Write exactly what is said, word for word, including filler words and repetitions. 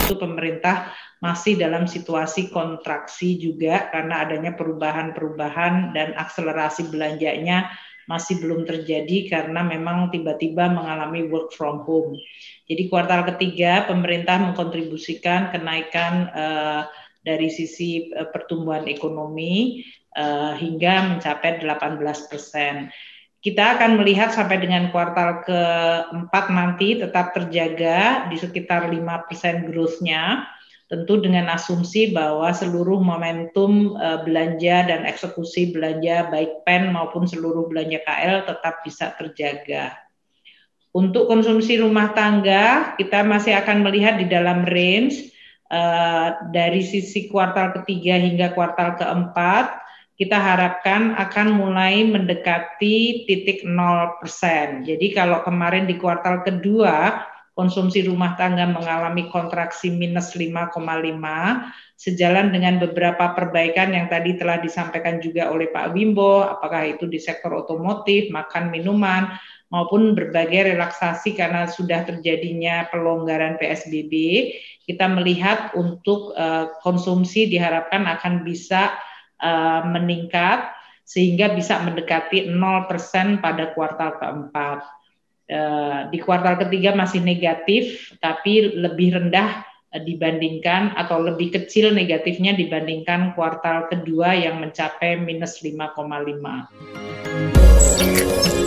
tentu pemerintah masih dalam situasi kontraksi juga karena adanya perubahan-perubahan dan akselerasi belanjanya masih belum terjadi karena memang tiba-tiba mengalami work from home. Jadi kuartal ketiga pemerintah mengkontribusikan kenaikan uh, dari sisi uh, pertumbuhan ekonomi uh, hingga mencapai delapan belas persen. Kita akan melihat sampai dengan kuartal keempat nanti tetap terjaga di sekitar lima persen growth-nya, tentu dengan asumsi bahwa seluruh momentum uh, belanja dan eksekusi belanja baik P E N maupun seluruh belanja K L tetap bisa terjaga. Untuk konsumsi rumah tangga, kita masih akan melihat di dalam range uh, dari sisi kuartal ketiga hingga kuartal keempat, kita harapkan akan mulai mendekati titik nol persen. Jadi kalau kemarin di kuartal kedua, konsumsi rumah tangga mengalami kontraksi minus lima koma lima, sejalan dengan beberapa perbaikan yang tadi telah disampaikan juga oleh Pak Wimbo, apakah itu di sektor otomotif, makan, minuman, maupun berbagai relaksasi karena sudah terjadinya pelonggaran P S B B, kita melihat untuk uh, konsumsi diharapkan akan bisa uh, meningkat sehingga bisa mendekati nol persen pada kuartal keempat. Uh, di kuartal ketiga masih negatif, tapi lebih rendah uh, dibandingkan atau lebih kecil negatifnya dibandingkan kuartal kedua yang mencapai minus lima koma lima.